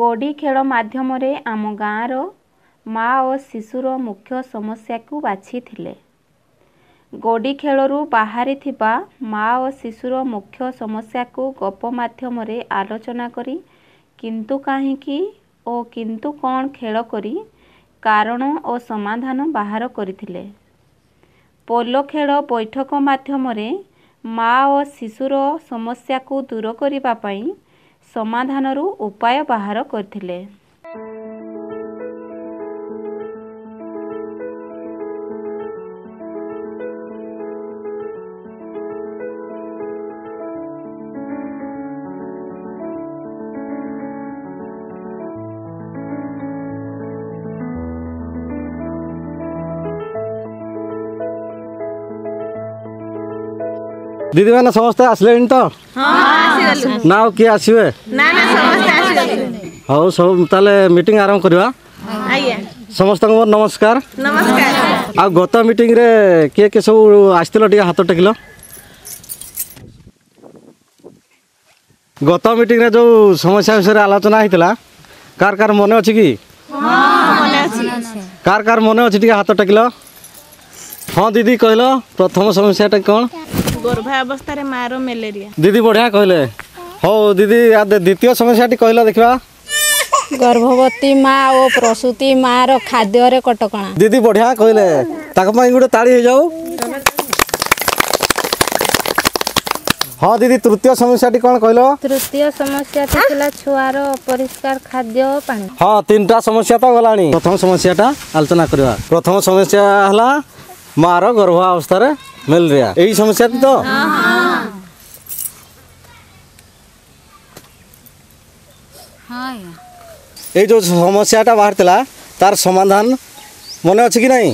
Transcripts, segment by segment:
गोडी खेल माध्यम आम गाँवर माँ और शिशुर मुख्य समस्या को बाछी गोडी खेलरू बाहरी थिबा माँ और शिशुर मुख्य समस्या को गप माध्यम आलोचना करी किंतु काहींकी और किंतु कौन खेल करी कारण और समाधान बाहर करथिले। पोलो खेल बैठक माध्यम माँ और शिशुर समस्या को दूर करिबा पई समाधानरू उपाय बाहर करथिले। दीदी मैंने समस्ते आसले तो ना किए आसवे हाँ सब ताले मीटिंग आरंभ करवा समस्त नमस्कार आ गत मीटिंग रे किए किए सब आसथिल टिके हाथ टेकिल गत मीटिंग रे जो समस्या विषय आलोचना होता कार कार मन अच्छी कि कार कार मन अच्छी टिके हाथ टेकिल। हाँ दीदी कहल प्रथम समस्याटा कौन गर्भावस्था रे मारो मलेरिया दीदी बढ़िया कहले। हो दीदी द्वितीय समस्या कहला देखा गर्भवती माँ और प्रसूति माँ रो खाद्य रे कटकणा दीदी बढ़िया कहले गोटे ताड़ी हो जाऊ। हाँ दीदी तृतीय समस्या कौन कहलो तृतीय समस्या थिला छुआर अपरिष्कार खाद्य पानी। हाँ तीनटा समस्या तो गलानी प्रथम समस्याटा आलोचना करवा। प्रथम समस्या हला माँ रो गर्भावस्था रे मलेरिया यही समस्या तो ये जो समस्याटा बाहर थिला तार समाधान मन अच्छी कि नहीं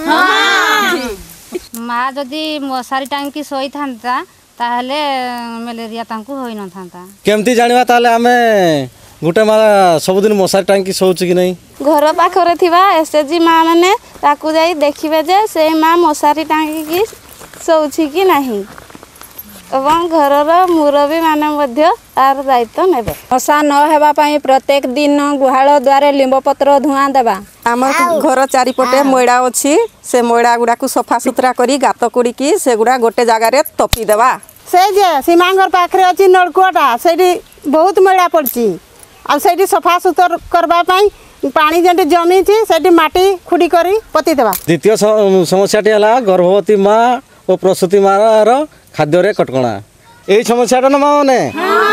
माँ जदि मशारी टांगी सोई था ताहले मलेरिया तांकु होई न था केमती जानिबा ताले आमे गोटे माँ सबुदिन मशारी टांगी सोच कि नहीं घर पाखरे थिबा एसएचजी माँ माने ताकू जाई देखिबे जे से माँ मशारी टांगी की सोची कि नहीं एवं घरर मुरबी माने तार दायित्व नेबे। मशा न हेबा पई प्रत्येक दिन गुहाल द्वारे लिंब पत्र धुआं देबा। आम घर चारिपटे मैड़ा अच्छी से मैड़ा गुड़ा को सफा सुतरा करी गात कुड़ी से गुड़ा गोटे जगार तपी देवा। से जे सीमांगर पाखरे अच्छी नलकूटा से बहुत मैड़ा पड़ी आठी सफा सुतर करने पानी जेटी जमी से माटी खुड़ी करी पति देवा। द्वितीय समस्याटी है गर्भवती माँ और प्रसूति माँ खाद्य रे कटकणा यही समस्याटा ना माँ मैंने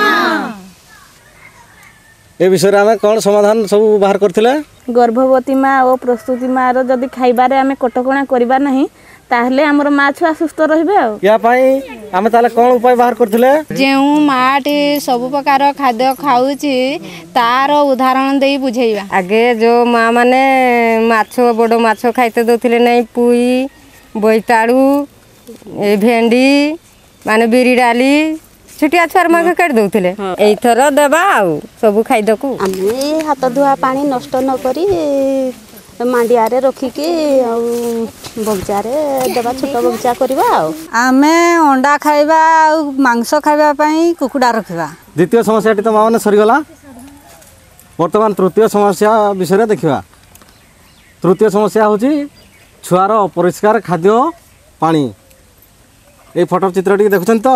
ए विषय आम कौन समाधान सब बाहर करथिले। गर्भवती माँ और प्रसूति माँ जदि खाइबारे आमे कटकणा करिबा नहीं ताहले हमर माँ छुआ सुस्थ रहिबे। या पई आमे ताले कौन उपाय बाहर करथिले जेउ माटी सब प्रकार खाद्य खाउची तार उदाहरण देई बुझेइबा। आगे जो माँ माने माछ बड़ माछ खाइते दउथिले नहीं पुई बोईताड़ू भेंडी माने बिरी डाली छुटिया छुआर मागे काट दउथिले एथर देबा आउ सब खाइदकू आमे हाथ धुआ पानी नष्ट न करी मांडिया रे रखिकी बगीचा रे देबा छोट बगीचा करबा। आमे अंडा खाइबा आ मांस खाइबा पई कुकुडा रखिबा। द्वितीय समस्याटी तो माने सरीगला वर्तमान तृतीय समस्या विषय देखा। तृतीय समस्या होची छुआर अपरिष्कार खाद्य पानी ये फोटो चित्र देखुं तो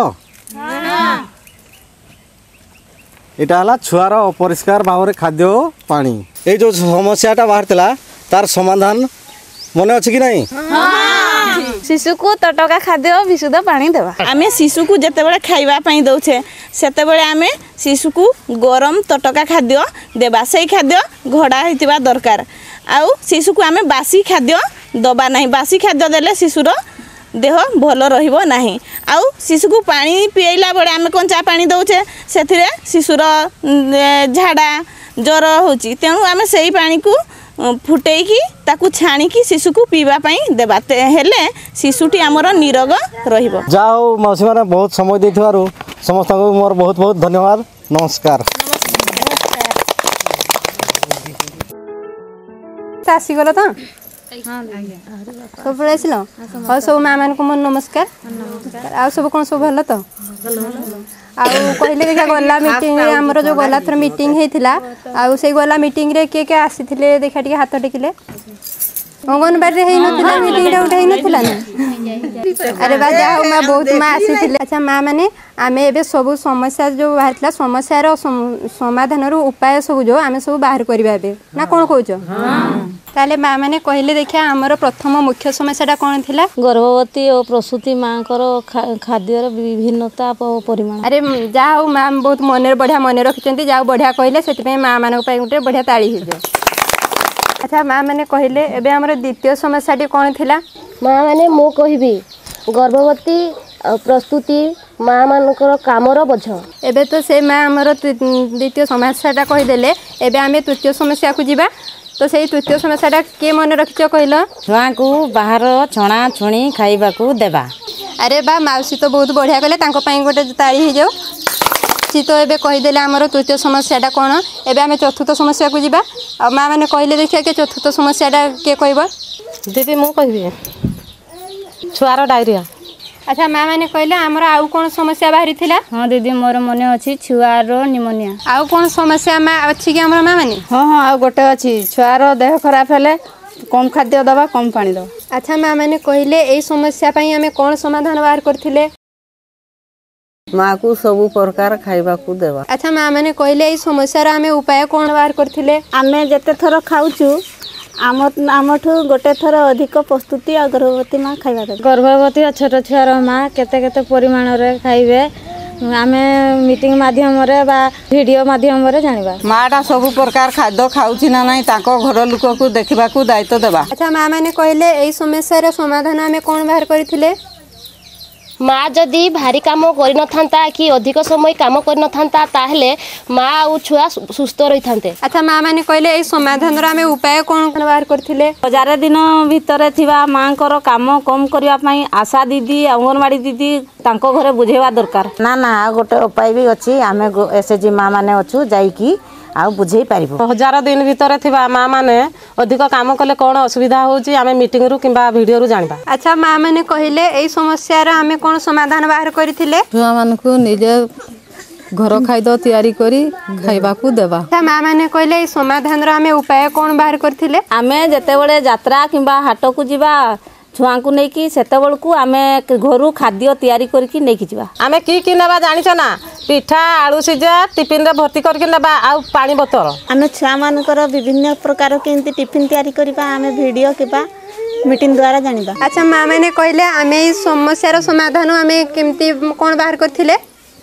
यहाँ है छुआर अपरिष्कार भाव में खाद्य पानी ये जो समस्याटा बाहर थिला तार समाधान मन अच्छी कि नहीं शिशु को तटका खाद्य विशुद्ध पानी देवा। आमे शिशु को जेतेबेले खाइबा पई दउछे सेतेबेले आमे शिशु को गरम तटका खाद्य देबा। सेई खाद्य घड़ा हितिबा दरकार आउ शिशु को आमे बासी खाद्य दबा नहीं। बासी खाद्य देले शिशुर देह भल रहिबो नहीं। आउ शिशु को पानी पिएला बेले आमे कंचा पानी दउछे सेथिरे शिशुर झाड़ा ज्वर होची तेणु आमे सेई पानी को फुटेकी ताकू छाणीकी शिशु को पीवा पई देबा हेले शिशुटी हमर निरोग रहिबो। जाओ मौसी माने बहुत समय देथिबारु समस्त को मोर बहुत बहुत धन्यवाद नमस्कार। आसी गला त सब पढ़े आसिल हाँ सब माँ मान को मोर नमस्कार आ सब कौन सब भल तो कहले देखा गला मीटिंग आमर जो गला थर मीटिंग होता आउ से गला मीटिंग रे किए किए आसी देखा टे हाथ टेकिले अंगनबाड़ी मीटिंग गोटे होता ना अरे बा जा माँ बहुत माँ आसी अच्छा माँ मैंने आम ए सब समस्या जो बाहर समस्यार समाधान उपाय सब जो आम सब बाहर करवा ना कौन कौच ताले माँ मैंने कहले देखिए आमर प्रथम मुख्य समस्याटा कौन थी गर्भवती और प्रसूति माँ खाद्यर विभिन्नता परिमाण अरे जा हो माँ बहुत मन बढ़िया मन रखिंट जा बढ़िया कहले से माँ मान गोटे बढ़िया ताड़ी हो जाए अच्छा माँ मैंने कहले एबे हमर द्वितीय समस्याटी कौन थिला माँ मैंने मु कहबी गर्भवती प्रस्तुति माँ मानकर कामर बोझ एबे तो से माँ हमर द्वितीय समस्याटा कहीदेले एबे आमे तृतीय समस्या को जीवा तो से तृतीय समस्याटा के मन रखिच कहल छुआ को बाहर छणा छुणी खाइबा को देबा अरे बा माउसी तो बहुत बढ़िया कहले तांको पई गोटे ताड़ी हो जाओ सी तो एबे कहीदेले आमर तृतीय समस्याटा कौन एबे आमे चतुर्थ समस्या को जीवा आ माँ मैंने कहले देखिए कि चतुर्थ समस्याटा के कहब दीदी मु कहबी छुआर डायरिया अच्छा माँ मैंने कहले आमर आउ कौन समस्या बाहरी थिला हाँ दीदी मोर मन अच्छी छुआर निमोनिया आउ कौन समस्या माँ अच्छी कि आमर माँ मैंने हाँ हाँ आउ गोटे अच्छी छुआर देह खराब हेले कम खाद्य दबा कम पानी दबा अच्छा माँ मैंने कहले एई समस्या पई आमे कौन समाधान बाहर करथिले माँ को सब प्रकार खाइबा को देवा अच्छा माँ मैंने कहले एई समस्यार आमे उपाय कौन बाहर करथिले आमे जेते थर खाउछु आमठू गोटे थर अधिक प्रस्तुति और गर्भवती माँ खाइबा दे गर्भवती और छोट छुआर माँ केते केते परिमाण रे खाइबे आमे मीटिंग माध्यम रे बा वीडियो माध्यम रे जानिबा माटा सब प्रकार खाद्य खाउची ना नहीं ताको घर लोक को देखबा को दायित्व देबा अच्छा माँ मैंने कहले एई समस्यार समाधान आमे कौन बाहर करथिले माँ जदि भारी काम कर कि अधिक समय काम कर माँ और छुआ सुस्थ रही था। अच्छा माँ मैंने कहले एई समाधान आमे उपाय कौन बाहर करथिले 1000 दिन भितर थिबा माँ कर काम कम करबा पई आशा दीदी अंगनवाड़ी दीदी तांको घरे बुझेवा दरकार ना ना गोटे उपाय भी अच्छी आम एसएचजी माँ मैंने अच्छु जाइकी आ बुझे पार 1000 दिन भितर थिबा माँ मैंने अधिक काम कले कौन असुविधा होची आमे मीटिंग रु किंबा वीडियो रु जानबा अच्छा माँ मैंने कहले एई समस्या रा आमे कौन समाधान बाहर करथिले छुआ मान को निजे घर खाद्य तैयारी करी खाइबा को देबा अच्छा माँ मैंने कहले एई समाधान रा आमे उपाय कौन बाहर करथिले आमे जेते बळे यात्रा किंबा हाट को जीवा छुआ को नहीं से बेलू आम घर खाद्य तैयारी करके नहीं जावा आम कि नेबा जानिछ ना पिठा आलू सिझा टिफिन रे भर्ती करके नेबा आ पानी बोतल आम छुआ मानकर विभिन्न प्रकार केमती टिफिन तैयारी करबा आम वीडियो केबा मीटिंग द्वारा जानिबा अच्छा माँ मैंने कहले आमे ई समस्यार समाधान आमे केमती कौन बाहर करथिले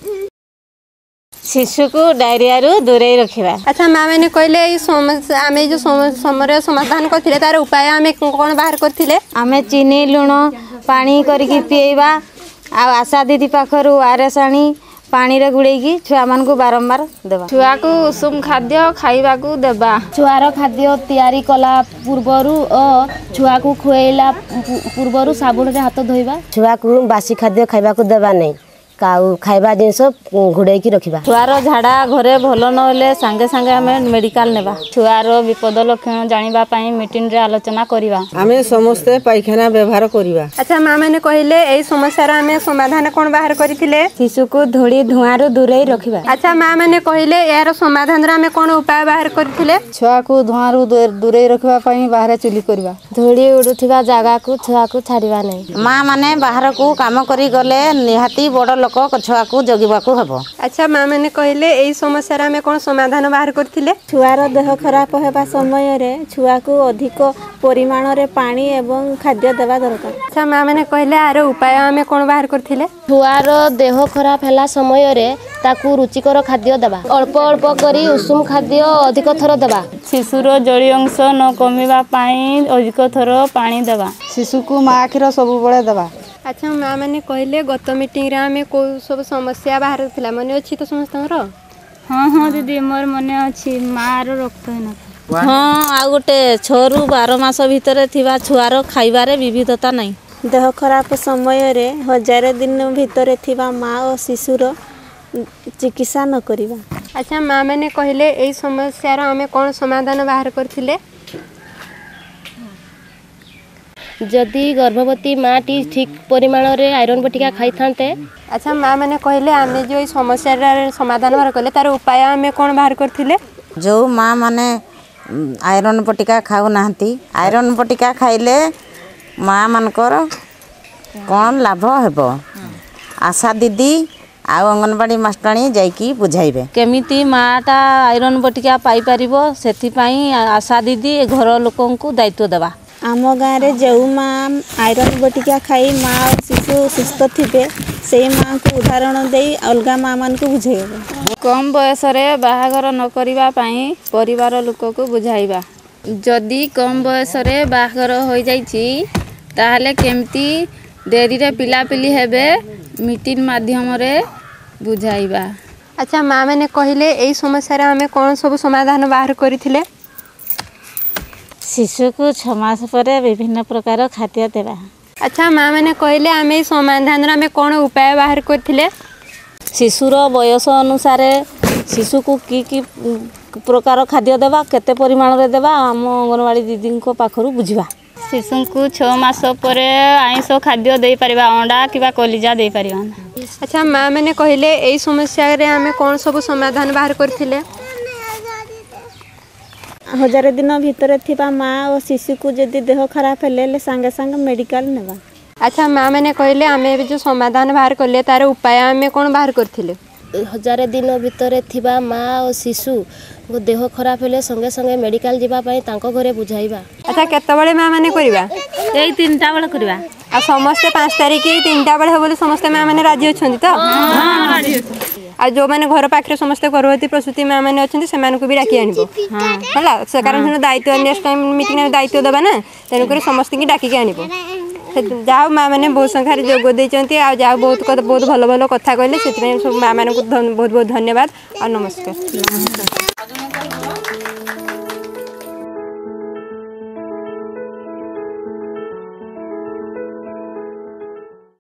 शिशु को डायरिया रु दूरे रखिबा अच्छा माँ मैंने कहले ई समस्या आमे जो समस्या समाधान करथिले तार उपाय आमे कौन बाहर करथिले आमे चीनी लुण पानी करके पिएबा आ आशा दीदी पाखरु आरएस आनी पानी रे गुड़ेकी छुआ मान को बारंबार देबा छुआ को उषुम खाद्य खाइबा को देबा छुआर खाद्य तैयारी कला पूर्वरु और छुआ को खुएला पूर्वरु साबुन रे हाथ धोइबा छुआ को बासी खाद्य खाइबा को देबा नहीं काउ खाइबा जिनस घुड़े की रखिबा छुआर झाड़ा घरे भल नले सांगे सांगे आमे मेडिकल नेबा छुआर विपद लक्षण जानिबा पई मीटिंग रे आलोचना करिबा आमे समस्त पायखाना व्यवहार करिबा अच्छा माँ मैंने कहले एई समस्या रा आमे समाधान कोन बाहर करथिले शिशु को धूली धुआं रु दूरे रखिबा अच्छा माँ मैंने कहले यार समाधान रा आमे कोन उपाय बाहर करथिले छुआ को धुआं रु दूरे रखबा पई बाहर चुली करबा धूली उडुथिबा जागा को छुआ को छाड़िबा नहीं माँ माने बाहर को काम करी गले निहाती बड़ लोक छुआ को जगिबा को हबो अच्छा माँ मैंने कहले एई समस्या रा आमे कोन समाधान बाहर करथिले छुआर देह खराब हेबा समय रे छुआ को अधिक परिमाण रे पानी एवं खाद्य देवा दरकार अच्छा माँ मैंने कहले आर उपाय आमे कोन बाहर करथिले छुआर देह खराब हैला समय रे ताकू रुचिकर खाद्य देबा अल्प अल्प करी उषुम खाद्य अधिक थर देबा शिशुर जड़ी अंश न कमिबा पई अधिक थर पानी देबा शिशु को माँ क्षीर सब बळे देबा अच्छा माँ मैंने कहले गत मीटिंग रे आमे को सब समस्या बाहर थिला मने अछि तो समस्तଙ୍କର हाँ हाँ दीदी मोर मने अछि माँ रो रक्त है हाँ आ गोटे 6 रु 12 मास भितर थिबा छुआर खाइबारे विविधता नहीं देह खराब समय रे 1000 दिन भितर थिबा माँ और शिशुर चिकित्सा न करिबा अच्छा माँ मैंने कहले एई समस्या रो आमे कोन समाधान बाहर करथिले जदि गर्भवती माटी ठीक परिमाण रे आयरन बटिका खाई थांते। अच्छा माँ मैंने कहले आम जो ये समस्या समाधान बाहर कले तार उपाय आम कौन बाहर करथिले? जो माँ माने आयरन बटिका खाऊ नाहंती आयरन बटिका खाइले माँ मानकर कौन लाभ हेबो आशा दीदी आउ अंगनवाड़ी मास्टराणी जाइकी बुझाइबे केमिति माटा आयरन बटिका पाई परिबो सेथिपाई आशा दीदी घर लोकन को दायित्व देबा। आम गाँव में जो माँ आयरन बटिका खाई माँ और शिशु सुस्थ थे से माँ को उदाहरण दे अलग माँ मान को बुझेबे। कम बयस रे बाहागर न करिबा पाई परिवार लोक को बुझाइबा। जदि कम बयस रे बाहागर हो जाइछि ताहले केमती डेरी रे पिलापिली हेबे मीटिंग माध्यम रे बुझाइबा। अच्छा माँ मैंने कहले यही समस्या आम कौन सब समाधान बाहर करथिले? शिशु को 6 मास पर विभिन्न प्रकार खाद्य देवा। अच्छा माँ मैंने कहले आम ये समाधान आम कौन उपाय बाहर करथिले? शिशुर बयस अनुसार शिशु को की प्रकार खाद्य देवा केते परिमाण रे देवा आम अंगनवाड़ी दीदी को पाखरु बुझिबा। शिशु को 6 मास पर आइंष खाद्य दे परिबा अंडा किबा कलिजा दे परिबा। अच्छा माँ मैंने कहले यही समस्या रे आम कौन सब समाधान बाहर करथिले? 1000 दिन भितर थिबा माँ और शिशु को जदि देह खराब हेले संगे संगे मेडिकल नेबा। अच्छा माँ मैंने कहले आम जो समाधान बाहर कले तार उपाय आम कौन बाहर करथिले? 1000 दिन भितर थिबा माँ और शिशु को देह खराब हेले संगे संगे मेडिकल जीवा पाई तांको घरे बुझाइबा। अच्छा केतबळे माँ माने करबा? एई 3टा बेला करबा। आ समस्त 5 तारिख 3टा बेला हो बोले समस्त माँ माने राजी अछंती तो? हां राजी अछि। आ जो माने घर पाखरे समस्त गर्भवती प्रसूति माँ माने अछंती से मानको भी राखी आनिबो। हां हला से कारण दायित्व नेक्स्ट टाइम मीटिंग में दायित्व दबा ना तेनु करे समस्त की डाकी के आनिबो। जाओ माँ मैंने बहुत संख्यार जोग देते आ जाओ बहुत भल भल कथा कहले से माँ मान बहुत बहुत धन्यवाद और नमस्कार।